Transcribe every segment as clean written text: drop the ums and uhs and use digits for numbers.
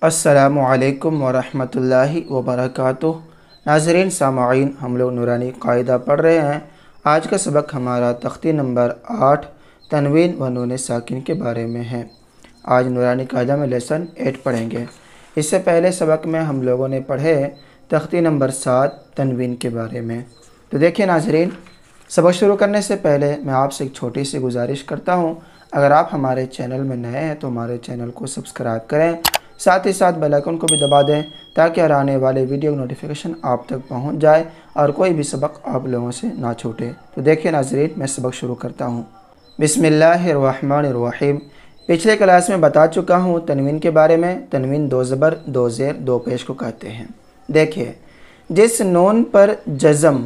अस्सलामुअलैकुम वरहमतुल्लाहि वबरकातुह। नाज़रीन सामईन, हम लोग नूरानी कायदा पढ़ रहे हैं। आज का सबक हमारा तख्ती नंबर 8 तनवीन व नून साकिन के बारे में है। आज नूरानी कायदा में लेसन 8 पढ़ेंगे। इससे पहले सबक में हम लोगों ने पढ़े तख्ती नंबर 7 तनवीन के बारे में। तो देखिए नाज़रीन, सबक शुरू करने से पहले मैं आपसे एक छोटी सी गुजारिश करता हूँ, अगर आप हमारे चैनल में नए हैं तो हमारे चैनल को सब्सक्राइब करें, साथ ही साथ बेल आइकन को भी दबा दें ताकि हर आने वाले वीडियो नोटिफिकेशन आप तक पहुंच जाए और कोई भी सबक आप लोगों से ना छूटे। तो देखिए नाज़रीन, मैं सबक शुरू करता हूं। बिस्मिल्लाहिर्रहमानिर्रहीम। पिछले क्लास में बता चुका हूं तनवीन के बारे में। तनवीन 2 ज़बर 2 ज़ेर 2 पेश को कहते हैं। देखिए, जिस नून पर जज़म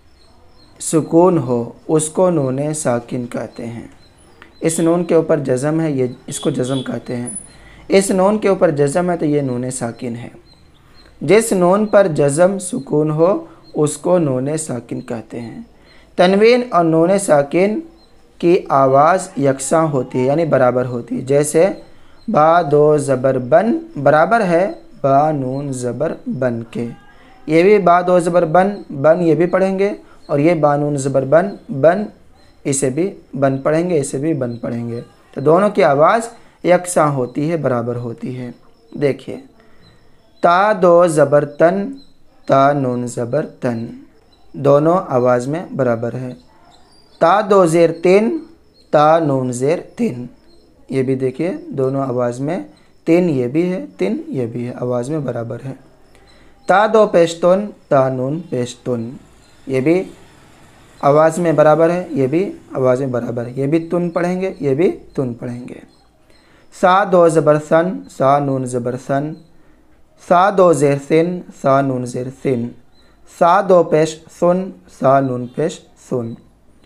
सुकून हो उसको नून साकिन कहते हैं। इस नून के ऊपर जज़म है, ये इसको जज़म कहते हैं। इस नून के ऊपर जज़म है तो ये नून साकिन है। जिस नून पर जज़म सुकून हो उसको नून साकिन कहते हैं। तनवीन और नून साकिन की आवाज़ यकसां होती है, यानी बराबर होती है। जैसे बा दो ज़बर बन बराबर है बा नून ज़बर बन के। ये भी बा दो ज़बर बन बन ये भी पढ़ेंगे, और ये बा नून ज़बर बन बन इसे भी बन पढ़ेंगे, इसे भी बन पढ़ेंगे। तो दोनों की आवाज़ यकसां होती है, बराबर होती है। देखिए, ता दो ज़बर तन ता नून ज़बर तन, दोनों आवाज़ में बराबर है। ता दो ज़ेर तीन ता नून ज़ेर तीन, ये भी देखिए दोनों आवाज़ में, तीन ये भी है तीन ये भी है, आवाज़ में बराबर है। ता दो पेशतुन ता नून पेशतुन, ये भी आवाज़ में बराबर है, ये भी आवाज़ में बराबर है। ये भी तुन पढ़ेंगे, ये भी तुन पढ़ेंगे। सा दो ज़बर सन सा नून ज़बर सन, सा दो ज़ेर सिन सा नून ज़ेर सिन, सा दो पेश सुन सा नून पेश सुन।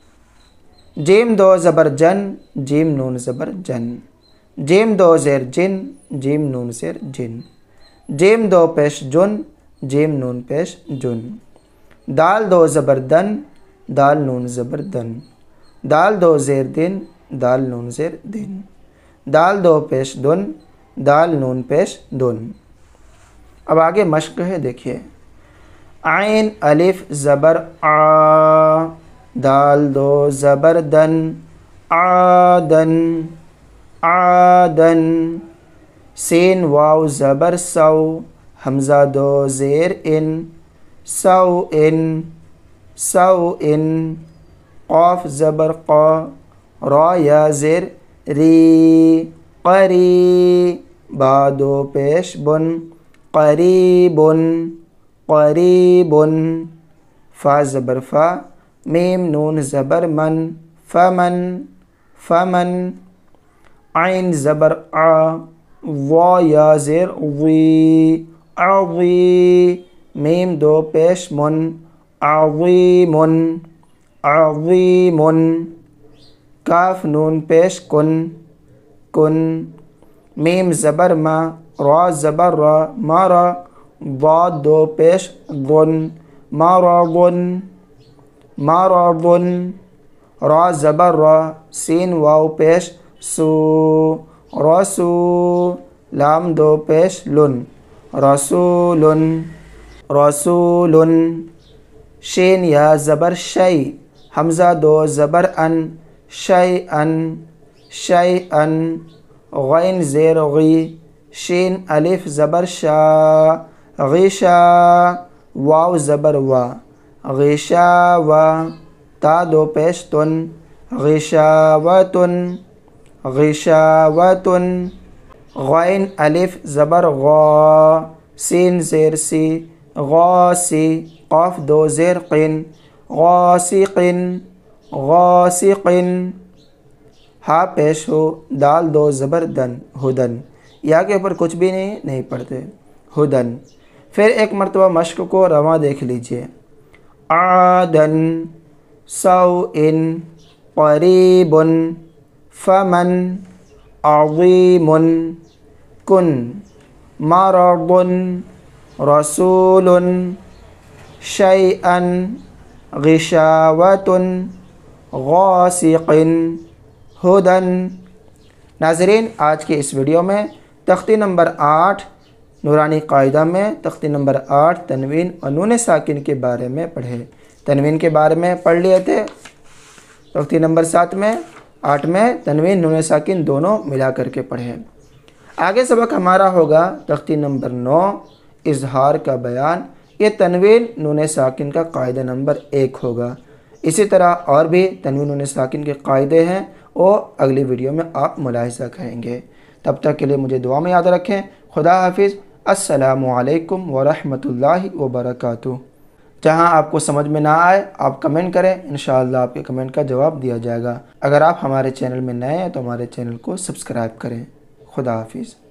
जीम दो ज़बर जन जीम नून ज़बर जन, जीम दो ज़ेर जिन जीम नून ज़ेर जिन, जीम दो पेश जुन जीम नून पेश जुन। दाल दो ज़बर दन दाल नून ज़बर दन, दाल दो ज़ेर दिन दाल नून ज़ेर दिन, दाल दो पेश दुन दाल नून पेश दुन। अब आगे मश्क है। देखिए, आइन अलिफ ज़बर आ, दाल दो ज़बर दन आदन आदन, सीन वाव ज़बर सौ हमज़ा दो ज़ेर इन सौ इन सौ इन, क़ाफ ज़बर क़ा रा या ज़ेर री क़री, बा दो पेश बुन क़रीबुन क़रीबुन, फ़ा ज़बर फ़ा मीम नून ज़बर मन फ़मन फ़मन, आइन ज़बर आ वा या ज़ेर वी अवी, मीम दो पेश मुन अवीमुन अवीमुन, काफ नून पेश कुन कुन, मीम ज़बर मा रा ज़बर रा मारा, वाद दो पेश गुन मारागुन मारागुन, रा ज़बर रा सीन वाव पेश सू रसू, लाम दो पेश लुन रसूलुन रसूलुन, शीन या ज़बर शै हमज़ा दो ज़बर अन शैअन शैअन, गैन ज़ेर गी शीन अलिफ ज़बर शा गिशा, वाव ज़बर वा गिशावा, ता दो पेश तुन गिशावतुन गिशावतुन, गैन अलिफ ज़बर गा सीन ज़ेर सी गासी, क़ाफ दो ज़ेर क़िन गासिक़िन गासिक़िन, हा पेश हो दाल दो ज़बर दन हुदन, या के ऊपर कुछ भी नहीं पढ़ते हुदन। फिर एक मरतबा मश्क को रवा देख लीजिए। आदन सौ इन क़रीबुन फ़मन अज़ीमुन, कुन मरदुन रसूलुन शैअन गिशावतुन गासिक़िन हुदन। नाज़रीन, आज की इस वीडियो में तख्ती नंबर 8 نورانی قاعدہ میں تختی نمبر 8 تنوین اور نون ساکن کے بارے میں پڑھے۔ تنوین کے بارے میں پڑھ لیے تھے تختی نمبر 7 میں، 8 میں تنوین نون ساکن دونوں ملا کر کے پڑھے۔ آگے سبق ہمارا ہوگا تختی نمبر 9 اظہار کا بیان۔ یہ تنوین نون ساکن کا قاعدہ نمبر 1 ہوگا۔ اسی طرح اور بھی تنوین نون ساکن کے قاعدے ہیں، وہ اگلی ویڈیو میں آپ ملاحظہ کریں گے۔ تب تک کے لیے مجھے دعا میں یاد رکھیں۔ خدا حافظ۔ السلام علیکم ورحمۃ اللہ وبرکاتہ۔ جہاں آپ کو سمجھ میں نہ آئے آپ کمنٹ کریں، انشاءاللہ آپ کے کمنٹ کا جواب دیا جائے گا۔ اگر آپ ہمارے چینل میں نئے ہیں تو ہمارے چینل کو سبسکرائب کریں۔ خدا حافظ۔